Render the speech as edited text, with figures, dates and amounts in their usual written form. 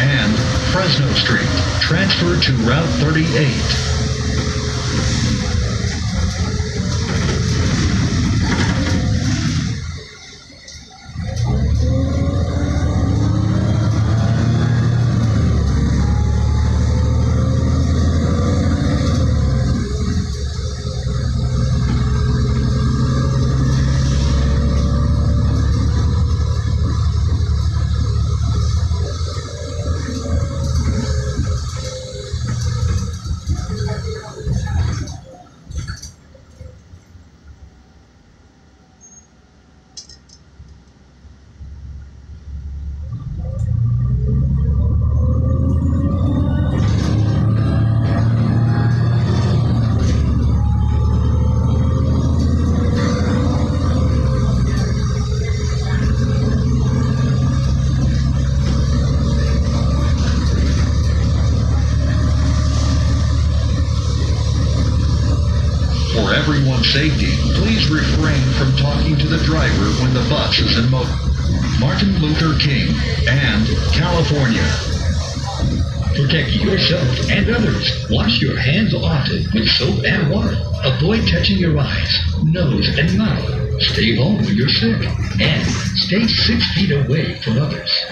and Fresno Street. Transfer to Route 38. For everyone's safety, please refrain from talking to the driver when the bus is in motion. Martin Luther King and California. Protect yourself and others. Wash your hands often with soap and water. Avoid touching your eyes, nose, and mouth. Stay home when you're sick. And stay 6 feet away from others.